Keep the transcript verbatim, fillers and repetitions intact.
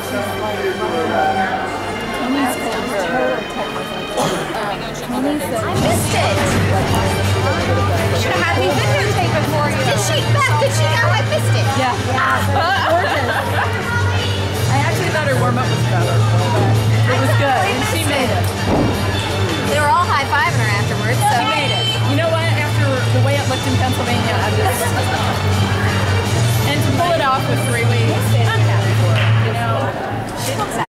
I missed it. Should have had me videotape it for you. Did she, Beth, did she know I missed it? Yeah. Yeah. I actually thought her warm-up was better, but it was good. And she made it. They were all high-fiving her afterwards. So. She made it. You know what? After the way it looked in Pennsylvania, I'm just... And to pull it off with three weeks, I'm happy for it, you know?